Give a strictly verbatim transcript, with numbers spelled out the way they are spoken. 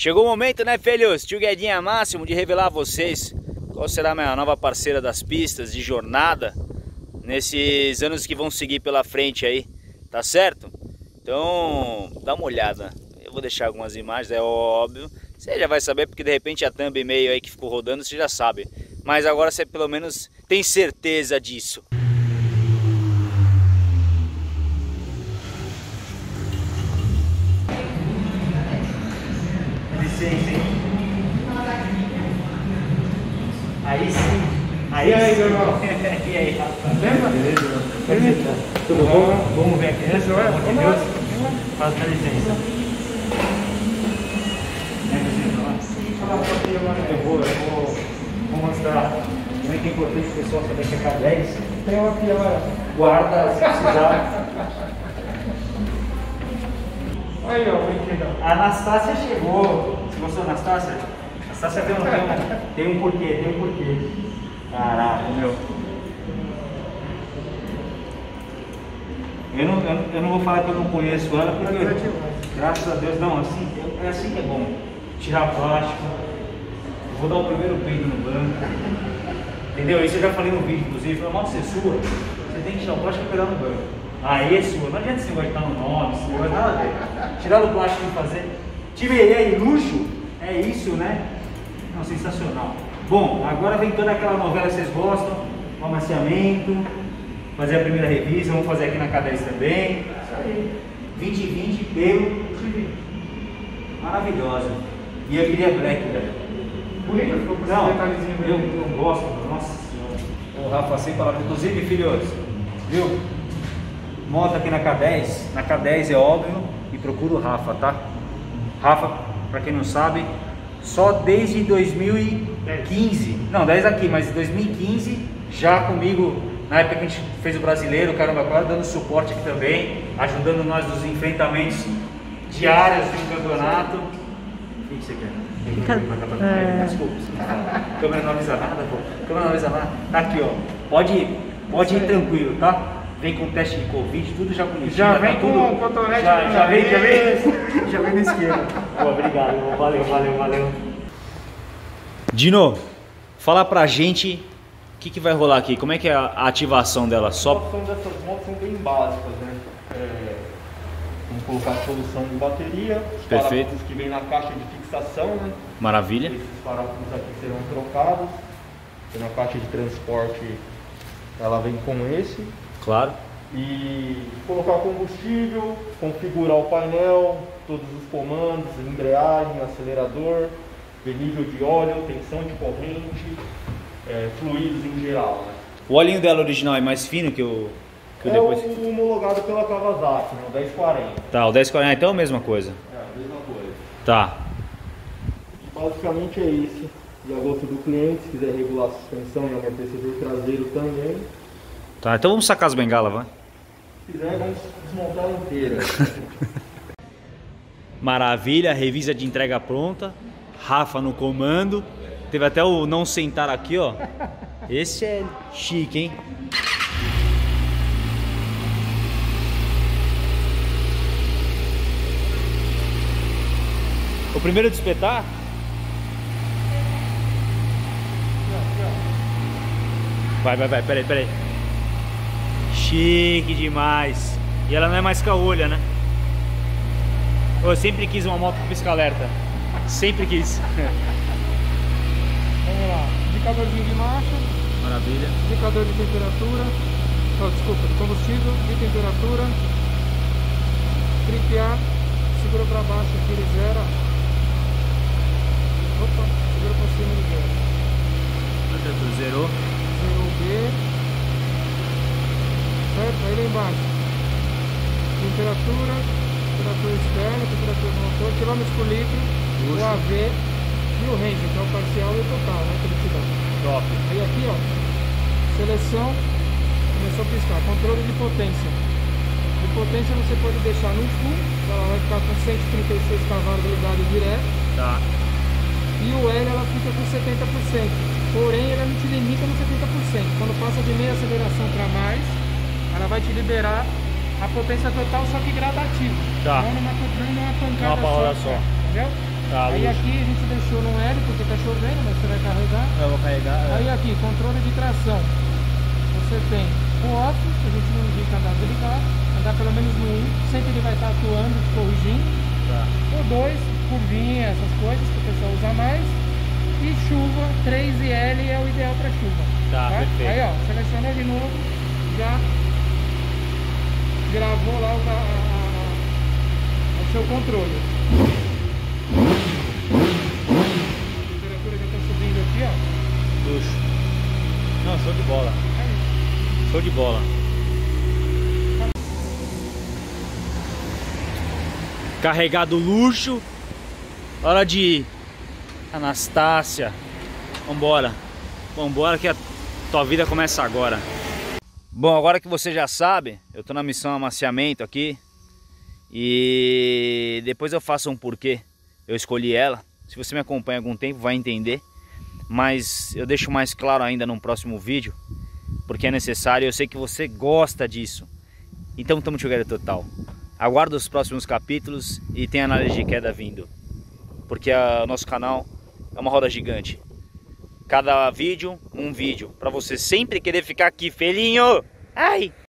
Chegou o momento, né, filhos? Tio Guedinha Máximo de revelar a vocês qual será a minha nova parceira das pistas de jornada nesses anos que vão seguir pela frente aí, tá certo? Então, dá uma olhada. Eu vou deixar algumas imagens, é óbvio. Você já vai saber porque de repente a thumb e meio aí que ficou rodando, você já sabe. Mas agora você pelo menos tem certeza disso. Licença, hein? Aí sim. Aí e aí, meu irmão? E aí, rapaz? Lembra? Beleza? Beleza? Tudo bom? Vamos ver aqui, né? Pelo amor de Deus. Faz a licença. Eu vou, eu vou, vou mostrar. Como é que é importante o pessoal saber que é K dez. Tem uma aqui, olha. Guarda, se precisar. Aí, ó, brinquedo. A Anastácia chegou. Você gostou, Anastácia? A Anastácia tem um, tem, um, tem um porquê, tem um porquê. Caraca, meu. Eu não, eu, eu não vou falar que eu não conheço ela, porque, graças a Deus, não, assim, é assim que é bom. Tirar plástico. Vou dar o primeiro peido no banco. Entendeu? Isso eu já falei no vídeo, inclusive. A moto ser sua, você tem que tirar o plástico e pegar no banco. Aí é sua. Não adianta você vai estar no nome, você não vai nada a ver. Tirar o plástico e fazer. Tive aí, luxo. É isso, né? Não, sensacional. Bom, agora vem toda aquela novela que vocês gostam. O amaciamento. Fazer a primeira revisão. Vamos fazer aqui na K dez também. Isso aí. vinte e vinte pelo maravilhosa. E eu queria black, velho. Bonita, ficou com esse detalhezinho. Eu, eu gosto, nossa senhora. O Rafa, sem palavras. Inclusive, filhos, viu? Moto aqui na K dez. Na K dez é óbvio. E procura o Rafa, tá? Rafa, pra quem não sabe, só desde dois mil e quinze. Não, dez aqui, mas dois mil e quinze, já comigo, na época que a gente fez o brasileiro, caramba, quase dando suporte aqui também, ajudando nós nos enfrentamentos diários do campeonato. O que você quer? Fica... É... Desculpa, a câmera não avisa nada, pô. A câmera não avisa nada. Tá aqui, ó. Pode ir, pode ir tranquilo, tá? Vem com teste de Covid, tudo já bonitinho. Já vem tá com o cotonete. Já, já vem, já vem. Já vem no esquema. Pô, obrigado, valeu, valeu, valeu. Dino, fala pra gente o que, que vai rolar aqui. Como é que é a ativação dela? Só... A ativação dessas motos são bem básicas, né? É... Vamos colocar a solução de bateria. Os Perfeito. Parafusos que vem na caixa de fixação, né? Maravilha. Esses parafusos aqui serão trocados. E na caixa de transporte ela vem com esse. Claro. E colocar combustível, configurar o painel, todos os comandos, embreagem, acelerador, ver nível de óleo, tensão de corrente, é, fluidos em geral, né? O olhinho dela original é mais fino que o, que o é depois? o homologado pela Kawasaki, né? O dez quarenta. Tá, o dez quarenta então é a mesma coisa. É, a mesma coisa. Tá. Basicamente é isso. E a gosto do cliente, se quiser regular a suspensão e amortecedor traseiro também. Tá, então vamos sacar as bengalas, vai. Se quiser, vamos desmontar inteira. Maravilha, revisa de entrega pronta. Rafa no comando. Teve até o não sentar aqui, ó. Esse é chique, hein? O primeiro de espetar? Vai, vai, vai, peraí, peraí. Chique demais. E ela não é mais caolha, né? Eu sempre quis uma moto com pisca-alerta. Sempre quis. Vamos lá. Indicadorzinho de marcha. Maravilha. Indicador de temperatura. Oh, desculpa, de combustível, de temperatura. Tripear. Segura pra baixo aqui, ele zera. Opa, segura pra cima, ele zera. Zerou. Zerou o B. Certo? Aí lá embaixo, temperatura, temperatura externa, temperatura do motor, quilômetros por litro, Uxa. O A V e o range, que é o parcial e o total, né, que ele te dá. Top. Aí aqui, ó, seleção, começou a piscar, controle de potência. De potência você pode deixar no full, ela vai ficar com cento e trinta e seis cavalos ligado direto. Tá. E o L ela fica com setenta por cento, porém ela não te limita no setenta por cento. Quando passa de meia aceleração para mais, ela vai te liberar a potência total, só que gradativo. Tá. Não numa, numa pancada uma palavra só. só. Entendeu? Tá, aí luxo. aqui a gente deixou no L porque tá chovendo, mas você vai carregar. Eu vou carregar. É. Aí aqui, controle de tração. Você tem o off, que a gente não indica andar desligado, andar pelo menos no um, sempre ele vai estar atuando, corrigindo. Tá. O dois, curvinha, essas coisas que o pessoal usa mais. E chuva, três e L é o ideal para chuva. Tá, tá? perfeito. Aí ó, seleciona de novo, já gravou lá o, a, a, a, o seu controle. A temperatura já está subindo aqui, ó. Luxo. Não, show de bola. Show de bola. Carregado luxo. Hora de ir. Anastácia. Vambora. Vambora que a tua vida começa agora. Bom, agora que você já sabe, eu tô na missão amaciamento aqui. E depois eu faço um porquê eu escolhi ela. Se você me acompanha há algum tempo vai entender. Mas eu deixo mais claro ainda num próximo vídeo. Porque é necessário, eu sei que você gosta disso. Então estamos together total. Aguarda os próximos capítulos e tem análise de queda vindo. Porque o nosso canal é uma roda gigante. Cada vídeo, um vídeo. Pra você sempre querer ficar aqui, felinho. Ai!